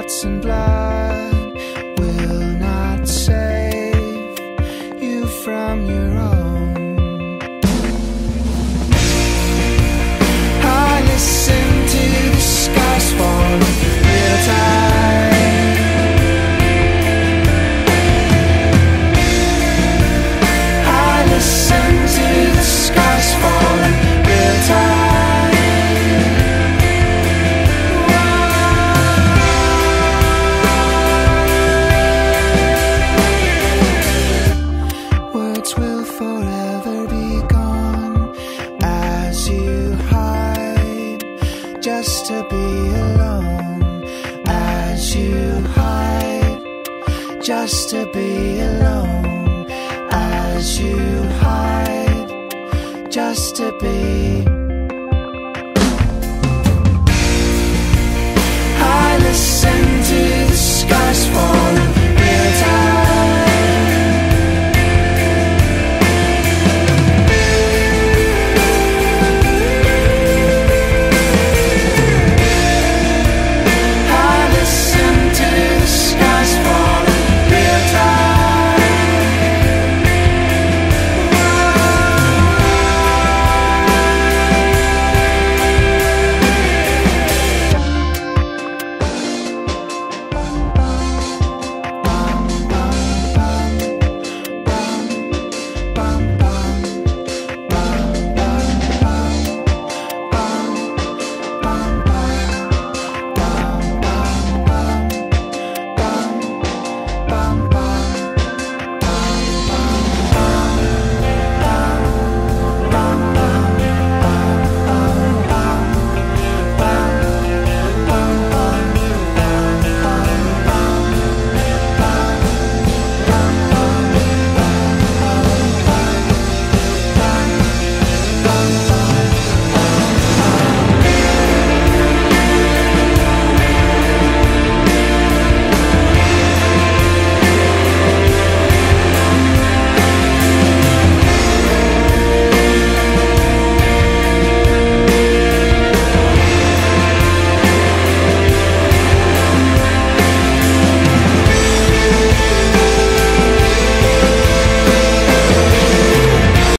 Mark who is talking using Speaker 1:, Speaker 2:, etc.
Speaker 1: hearts and blood will not save you from your own. I listen to the skies fall in real time. I listen to the skies fall in real time. Words will forever be gone as you hide, just to be alone. As you hide, just to be alone. As you hide, just to be